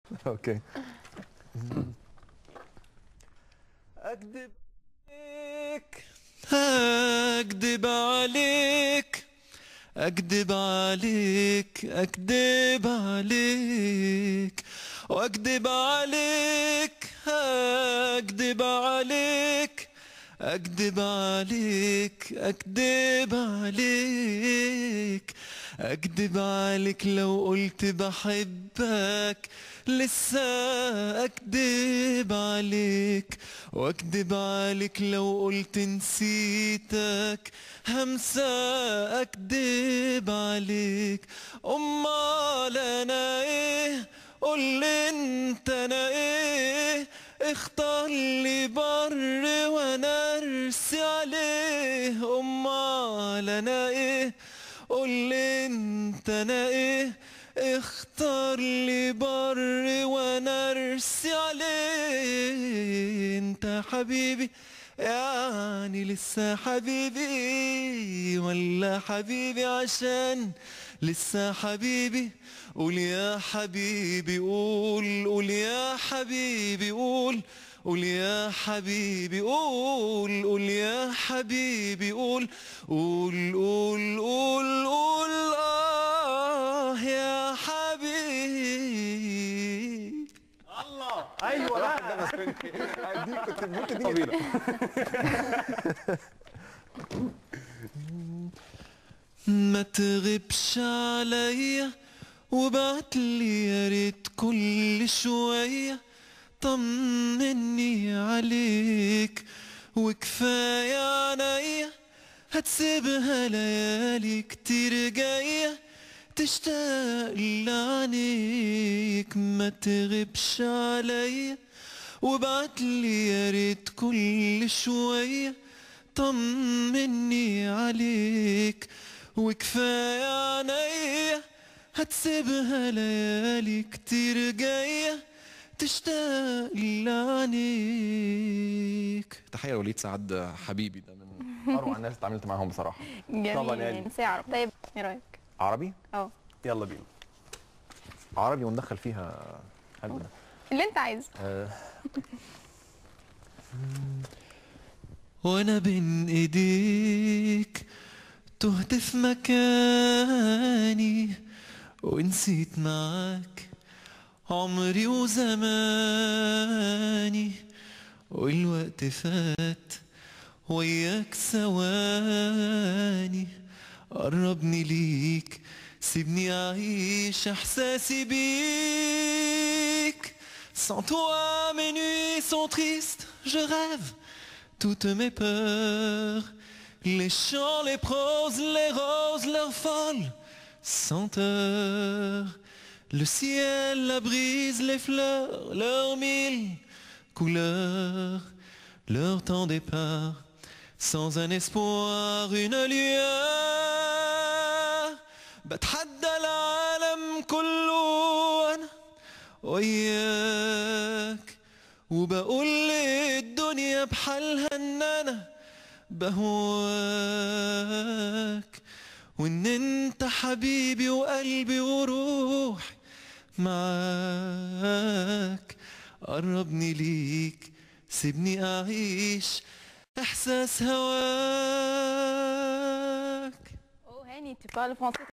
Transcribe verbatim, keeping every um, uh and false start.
اوكي. اكذب عليك، اكذب عليك، اكذب عليك، اكذب عليك، واكذب عليك، اكذب عليك، اكذب عليك، اكذب عليك، اكذب عليك لو قلت بحبك لسه اكذب عليك، واكذب عليك لو قلت نسيتك همسة اكذب عليك. امال انا ايه؟ قولي انت انا ايه؟ اختار لي بر وانا ارسي عليه. امال انا ايه؟ قولي انت انا ايه؟ اختار لي بر وانا ارسي عليه. انت حبيبي يعني لسه حبيبي، ولا حبيبي عشان لسه حبيبي؟ قول يا حبيبي قول، قول يا حبيبي قول، قول يا حبيبي قول، قول يا حبيبي قول، قول قول قول قول آه يا حبيبي. الله ايوه بقى دي كنت ممكن دي طويله. ما تغيبش عليا وبعتلي يا ريت كل شوية طمني عليك، وكفاية عينيا هتسيبها ليالي كتير جاية تشتاق لعينيك. ما تغيبش عليا وبعتلي يا ريت كل شوية طمني عليك، وكفاية عينيا هتسيبها ليالي كتير جاية تشتاق لعينيك. تحية لوليد سعد حبيبي، ده من اروع الناس اللي اتعاملت معاهم بصراحه. جميل. طبعا يعني نسي عربي. طيب ايه رايك؟ عربي؟ اه يلا بينا. عربي وندخل فيها حلو ده. اللي انت عايزه. آه. وانا بين ايديك تهت في مكاني ونسيت معاك عمري وزماني، والوقت فات وياك ثواني. قربني ليك سيبني أعيش إحساسي بيك. Sans toi mes nuits sont tristes, je rêve toutes mes peurs, les chants, les proses, les roses, leurs folles senteurs, le ciel, la brise, les fleurs, leurs mille couleurs, leur temps départ, sans un espoir, une lueur. بتحدى العالم كله أنا وياك، وبقول للدنيا بحالها إن أنا بهواك، وإن أنت حبيبي وقلبي وروحي معاك. قربني ليك سيبني أعيش إحساس هواك. Oh Hani, tu parles français.